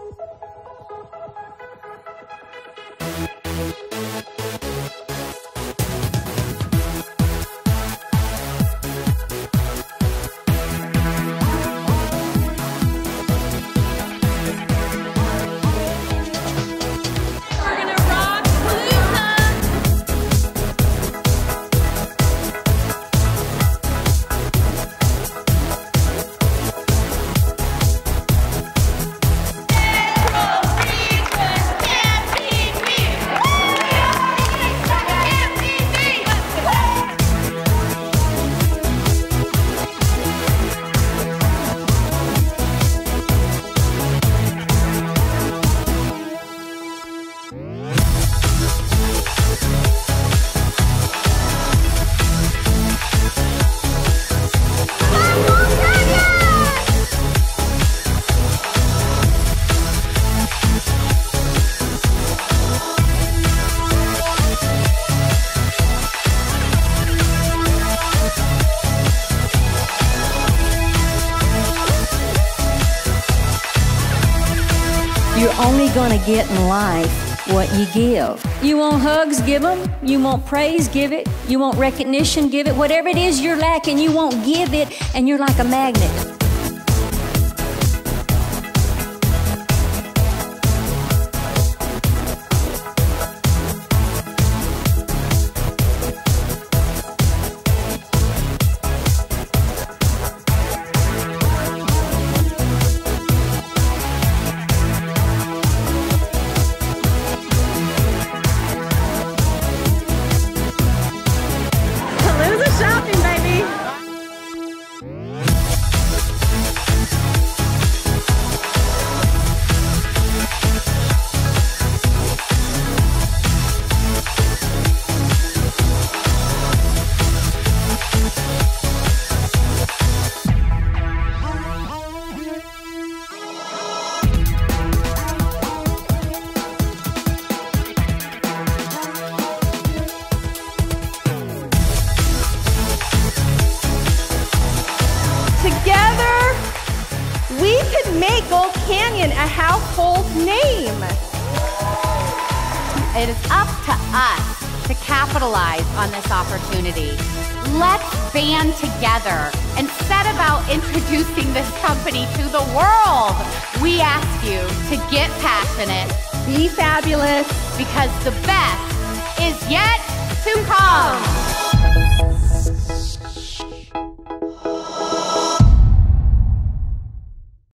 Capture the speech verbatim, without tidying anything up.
You're only gonna get in life what you give. You want hugs, give them. You want praise, give it. You want recognition, give it. Whatever it is you're lacking, you won't give it, and you're like a magnet. Together, we could make Gold Canyon a household name. It is up to us to capitalize on this opportunity. Let's band together and set about introducing this company to the world. We ask you to get passionate, Be fabulous, because the best is yet to come.